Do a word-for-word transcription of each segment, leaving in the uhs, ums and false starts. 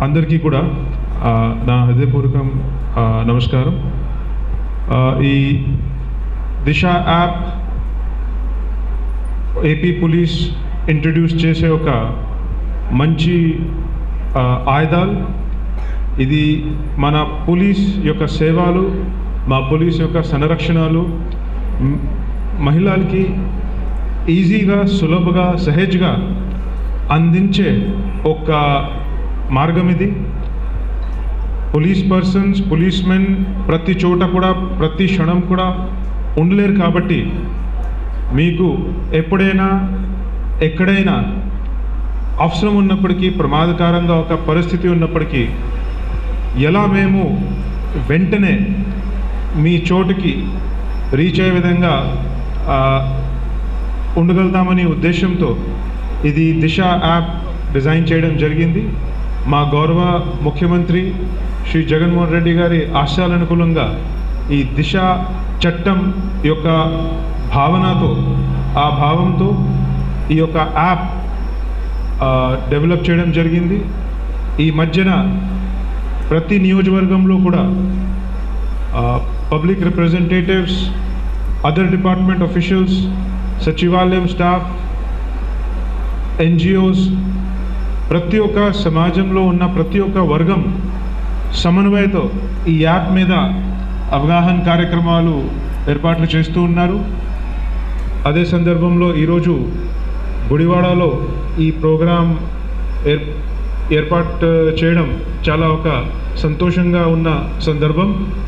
అందరికీ కూడా నా హృదయపూర్వక నమస్కారం. ఈ Disha app AP police introduce చేసే ఒక మంచి ఆయుధాలు. ఇది మన పోలీస్ యొక్క సేవలు, మా పోలీస్ యొక్క సంరక్షణలు మహిళలకి ఈజీగా, సులభంగా, సహజంగా అందించే ఒక మార్గం ఇది. పోలీస్ పర్సన్స్, పోలీస్ మెన్ ప్రతి చోట కూడా, ప్రతి క్షణం కూడా ఉండలేరు. కాబట్టి మీకు ఎప్పుడైనా ఎక్కడైనా అవసరం ఉన్నప్పటికీ, ప్రమాదకరంగా ఒక పరిస్థితి ఉన్నప్పటికీ ఎలా మేము వెంటనే మీ చోటుకి రీచ్ అయ్యే విధంగా ఉండగలుగుతామనే ఉద్దేశంతో ఇది దిశ యాప్ డిజైన్ చేయడం జరిగింది. మా గౌరవ ముఖ్యమంత్రి శ్రీ జగన్మోహన్ రెడ్డి గారి ఆశయాలనుకూలంగా ఈ దిశ చట్టం యొక్క భావనతో, ఆ భావంతో ఈ యొక్క యాప్ డెవలప్ చేయడం జరిగింది. ఈ మధ్యన ప్రతి నియోజకవర్గంలో కూడా public representatives, other department officials, సచివాలయం స్టాఫ్, ఎన్జిఓస్, ప్రతి ఒక్క సమాజంలో ఉన్న ప్రతి ఒక్క వర్గం సమన్వయంతో ఈ యాప్ మీద అవగాహన కార్యక్రమాలు ఏర్పాట్లు చేస్తూ ఉన్నారు. అదే సందర్భంలో ఈరోజు గుడివాడలో ఈ ప్రోగ్రాం ఏర్ ఏర్పాటు చేయడం చాలా ఒక సంతోషంగా ఉన్న సందర్భం.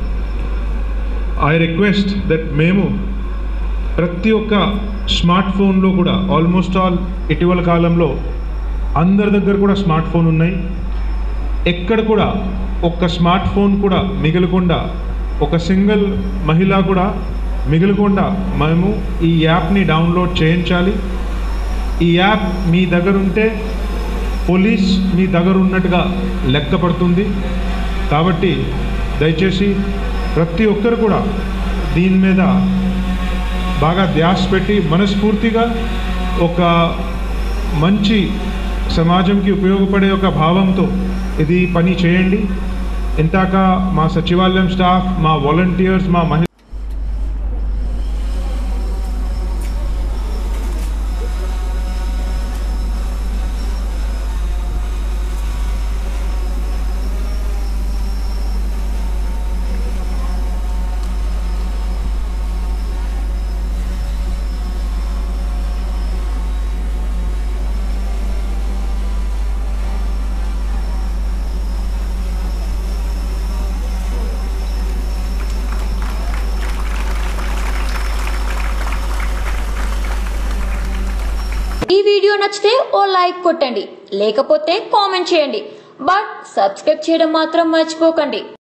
ఐ రిక్వెస్ట్ దట్ మేము ప్రతి ఒక్క స్మార్ట్ ఫోన్లో కూడా, ఆల్మోస్ట్ ఆల్ ఇటీవల కాలంలో అందరి దగ్గర కూడా స్మార్ట్ ఫోన్ ఉన్నాయి. ఎక్కడ కూడా ఒక్క స్మార్ట్ ఫోన్ కూడా మిగలకుండా, ఒక సింగిల్ మహిళ కూడా మిగలకుండా మేము ఈ యాప్ని డౌన్లోడ్ చేయించాలి. ఈ యాప్ మీ దగ్గర ఉంటే పోలీస్ మీ దగ్గర ఉన్నట్టుగా లెక్క పడుతుంది. కాబట్టి దయచేసి ప్రతి ఒక్కరు కూడా దీని మీద బాగా ధ్యాస పెట్టి మనస్ఫూర్తిగా ఒక మంచి సమాజంకి ఉపయోగపడే ఒక భావంతో ఇది పని చేయండి. ఇంతాక మా సచివాలయం స్టాఫ్, మా వాలంటీర్స్, మా మహిళ ఈ వీడియో నచ్చితే ఓ లైక్ కొట్టండి, లేకపోతే కామెంట్ చేయండి. బట్ సబ్స్క్రైబ్ చేయడం మాత్రం మర్చిపోకండి.